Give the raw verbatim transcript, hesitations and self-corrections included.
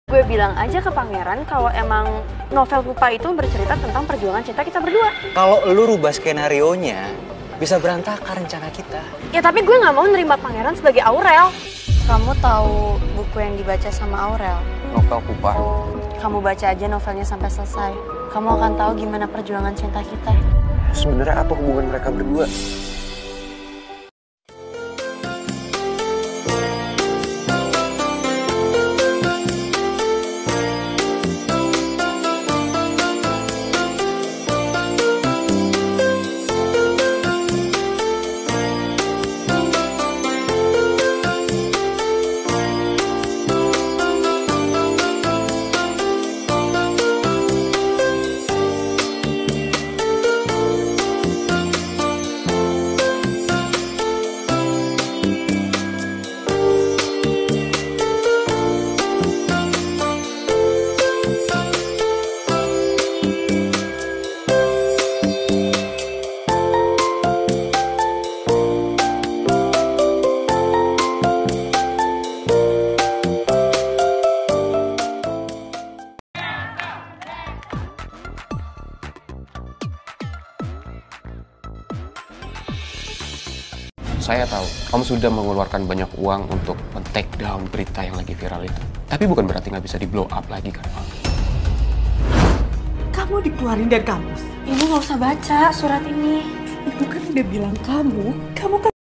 Gue bilang aja ke pangeran kalau emang novel Pupa itu bercerita tentang perjuangan cinta kita berdua. Kalau lu rubah skenarionya, bisa berantakan rencana kita. Ya tapi gue nggak mau nerima pangeran sebagai Aurel. Kamu tahu buku yang dibaca sama Aurel? Novel Pupa. Kamu baca aja novelnya sampai selesai. Kamu akan tahu gimana perjuangan cinta kita. Sebenarnya apa hubungan mereka berdua? Saya tahu, kamu sudah mengeluarkan banyak uang untuk men-take down berita yang lagi viral itu. Tapi bukan berarti nggak bisa di-blow up lagi kan, Pak? Kamu dikeluarin dari kampus. Ibu nggak usah baca surat ini. Ibu kan udah bilang kamu, kamu kan